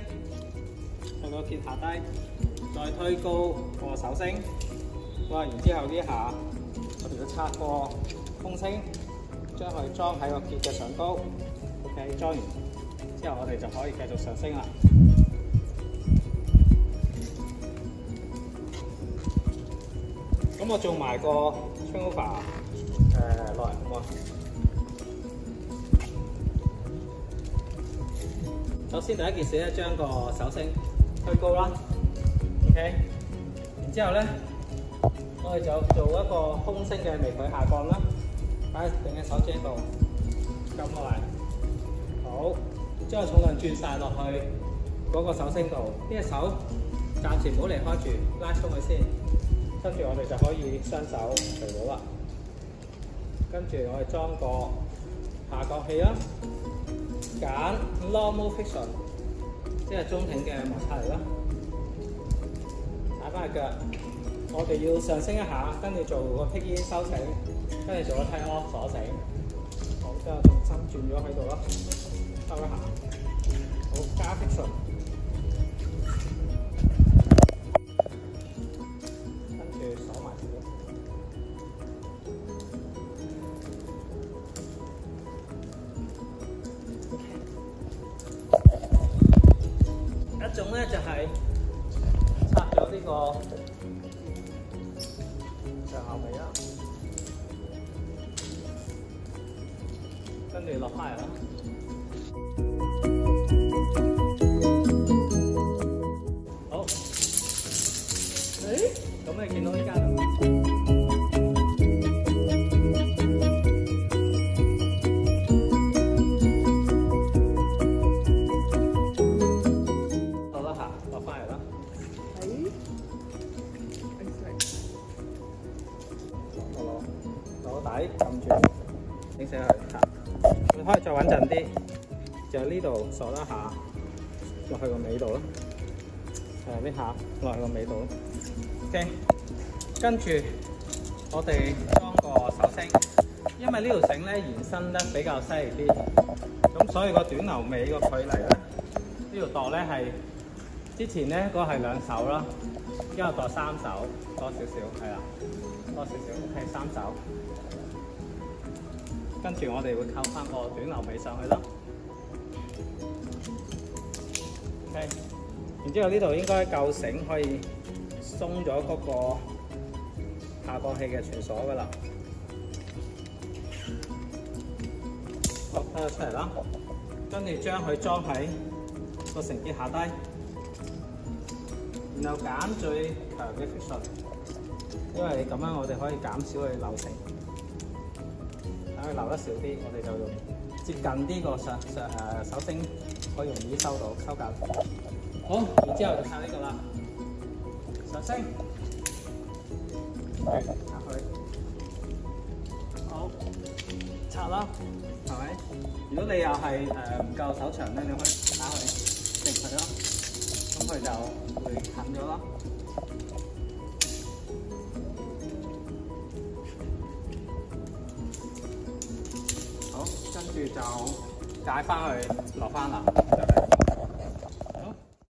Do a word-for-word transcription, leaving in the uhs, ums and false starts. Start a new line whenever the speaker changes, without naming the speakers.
去到結下低，再推高個手星。哇！然之後呢下我哋要拆個空星，將佢裝喺個結嘅上高。OK， 裝完之後我哋就可以繼續上升啦。咁我做埋個 transfer 誒落嚟好唔好？首先第一件事咧，將個手星推高啦 ，OK。然之後咧，我哋就做一個空星嘅微距下降啦，擺喺另一手指度，撳落嚟，好，將個重量轉晒落去嗰個手星度。呢隻手暫時唔好離開住，拉鬆佢先，跟住我哋就可以雙手除到啦。跟住我哋裝個下降器啦。揀 normal friction， 即係中挺嘅摩擦力啦。踩翻隻腳，我哋要上升一下，跟住做個 take in 收繩，跟住做個 tie off 鎖繩。好，之後重心轉咗喺度啦，收一下。好，加 friction， 跟住鎖埋佢。一種咧就係拆咗呢個上後尾啦，跟住落翻嚟啦。好，誒，咁你見到呢間啦。攞底撳住，整死佢嚇。你可以再穩陣啲，就呢度鎖一下，落去個尾度咯。誒呢下落去個尾度咯。OK， 跟住我哋裝個手星，因為呢條繩咧延伸得比較犀利啲，咁所以個短牛尾個距離咧，呢條度咧係之前咧嗰個係兩手啦。而家我度三手，多少少，係啦，多少少 ，OK， 三手。跟住我哋會扣翻個短牛尾上去啦。OK， 然之後呢度應該夠繩可以鬆咗嗰個下降器嘅傳鎖㗎啦。好，睇咗出嚟啦。跟住將佢裝喺個繩結下低。然後揀最強嘅 friction， 因為咁樣我哋可以減少佢漏繩，等佢漏得少啲，我哋就用接近啲個上上誒手星可以容易收到收緊。好，然之後就拆呢個啦，上升，拆佢，好，拆啦，係咪？如果你又係誒唔夠手長咧，你可以打佢定佢咯。咁佢就會近咗啦。好，跟住就解翻去落翻啦，就係